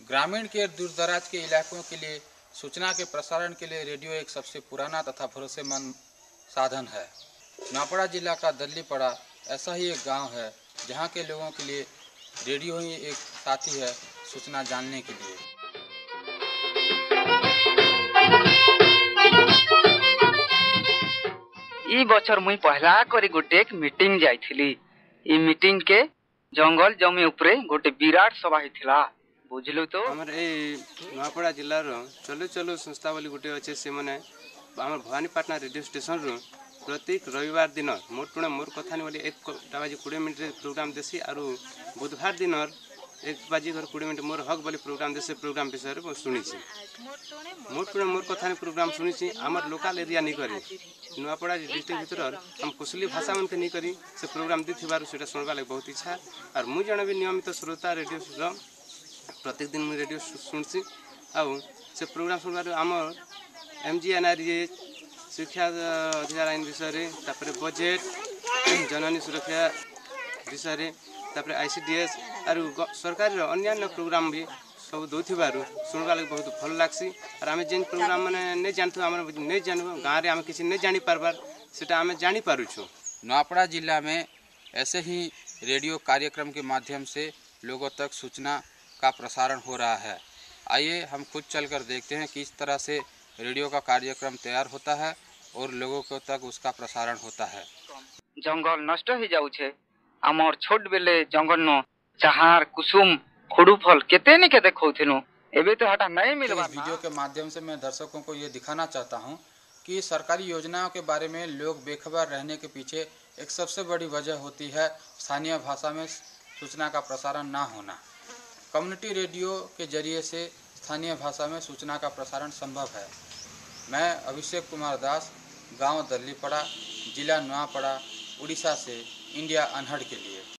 ग्रामीण के दूरदराज के इलाकों के लिए सूचना के प्रसारण के लिए रेडियो एक सबसे पुराना तथा भरोसेमंद साधन है। नौपड़ा जिला का दल्लीपड़ा ऐसा ही एक गांव है जहां के लोगों के लिए रेडियो ही एक साथी है सूचना जानने के लिए। ई बछर मुई पहला करी गोटे मीटिंग जाइथिली। ई मीटिंग के जंगल जमी उपरे गोटे विराट सभा हिथिला बुझलु तो। हमर ए नौपड़ा जिल्ला रो चलो चलो संस्था वाली गोटे अच्छे से माने हमर भवानीपाटना रेडियो स्टेशन रो प्रत्येक रविवार दिन मोर कथा वाली 1:20 रे प्रोग्राम देसी और बुधवार दिन 1:20 मोर हक वाली प्रोग्राम देसी प्रोग्राम विषय रे सुनी छी। मोर कथा प्रोग्राम सुनी छी। हमर लोकल एरिया नहीं करी नौपड़ा डिस्ट्रिक्ट भीतर हम कुशली भाषा मन के नहीं करी से प्रोग्राम दिथिबार सेटा सुनबा लाग बहुत इच्छा और मु जण भी नियमित श्रोता रेडियो रो प्रत्येक दिन मुझे रेडियो शुणसी आउ से प्रोग्राम सुनबार आमर MGNRE शिक्षा अधिकार आईन विषय बजेट जननी सुरक्षा विषय ICDS और सरकार अन्य प्रोग्राम भी सब दौर शुणवा लगे बहुत भल लग्सी और आम जेन प्रोग्राम मैंने नहीं जानू आम नहीं जानू गाँव में आम किसी नहीं जानी पार्बार सेटा आम जानी पारुछु। नौपड़ा जिला में ऐसे ही रेडियो कार्यक्रम के माध्यम से लोगों तक सूचना का प्रसारण हो रहा है। आइए हम खुद चलकर देखते हैं किस तरह से रेडियो का कार्यक्रम तैयार होता है और लोगों को तक उसका प्रसारण होता है। जंगल नष्ट हो जाऊ छे आमर छोट बेले जंगल न चाहार कुसुम खुडू फल केते ने केते खोथिनु एबे तो हटा नहीं मिलबा। इस वीडियो के माध्यम से मैं दर्शकों को ये दिखाना चाहता हूँ कि सरकारी योजनाओं के बारे में लोग बेखबर रहने के पीछे एक सबसे बड़ी वजह होती है स्थानीय भाषा में सूचना का प्रसारण ना होना। कम्युनिटी रेडियो के जरिए से स्थानीय भाषा में सूचना का प्रसारण संभव है। मैं अभिषेक कुमार दास, गांव दल्लीपड़ा, जिला नौपड़ा, उड़ीसा से इंडिया अनहड़ के लिए।